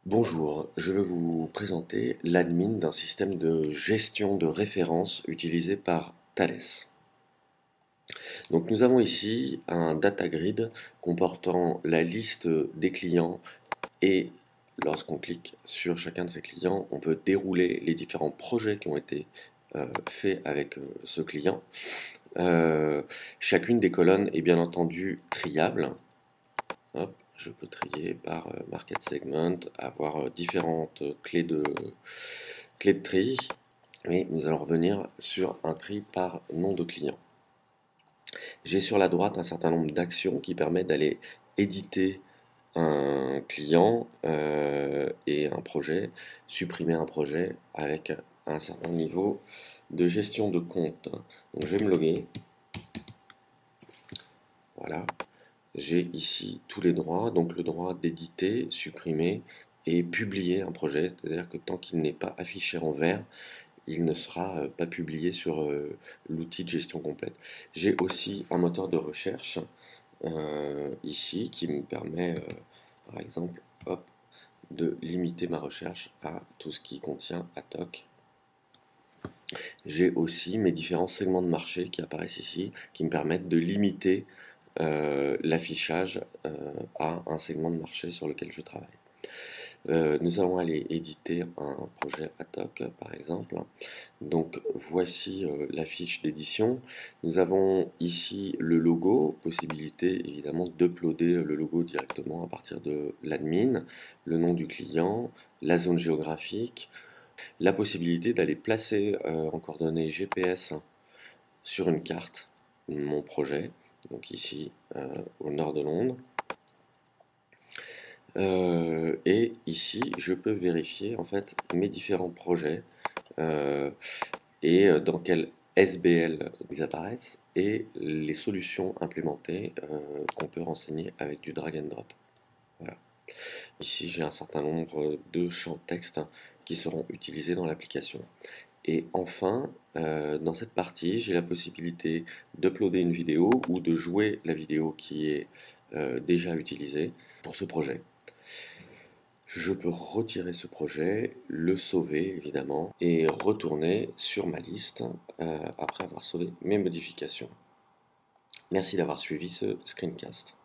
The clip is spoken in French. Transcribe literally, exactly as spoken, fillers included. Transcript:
Bonjour, je vais vous présenter l'admin d'un système de gestion de références utilisé par Thales. Donc nous avons ici un data grid comportant la liste des clients et lorsqu'on clique sur chacun de ces clients, on peut dérouler les différents projets qui ont été euh, faits avec euh, ce client. Euh, chacune des colonnes est bien entendu triable. Hop, je peux trier par euh, market segment, avoir euh, différentes euh, clés de, clés de tri, et nous allons revenir sur un tri par nom de client. J'ai sur la droite un certain nombre d'actions qui permettent d'aller éditer un client euh, et un projet, supprimer un projet avec un certain niveau de gestion de compte. Donc je vais me loguer. Voilà. J'ai ici tous les droits, donc le droit d'éditer, supprimer et publier un projet, c'est-à-dire que tant qu'il n'est pas affiché en vert, il ne sera euh, pas publié sur euh, l'outil de gestion complète. J'ai aussi un moteur de recherche euh, ici qui me permet, euh, par exemple, hop, de limiter ma recherche à tout ce qui contient Atoc. J'ai aussi mes différents segments de marché qui apparaissent ici, qui me permettent de limiter euh, l'affichage euh, à un segment de marché sur lequel je travaille. Euh, nous allons aller éditer un projet Atoc par exemple. Donc voici euh, la fiche d'édition. Nous avons ici le logo, possibilité évidemment d'uploader le logo directement à partir de l'admin, le nom du client, la zone géographique, la possibilité d'aller placer euh, en coordonnées G P S sur une carte mon projet, donc ici euh, au nord de Londres. Euh, et ici, je peux vérifier en fait mes différents projets euh, et dans quel S B L ils apparaissent et les solutions implémentées euh, qu'on peut renseigner avec du drag and drop. Voilà. Ici, j'ai un certain nombre de champs texte qui seront utilisés dans l'application. Et enfin, euh, dans cette partie, j'ai la possibilité d'uploader une vidéo ou de jouer la vidéo qui est euh, déjà utilisée pour ce projet. Je peux retirer ce projet, le sauver évidemment, et retourner sur ma liste euh, après avoir sauvé mes modifications. Merci d'avoir suivi ce screencast.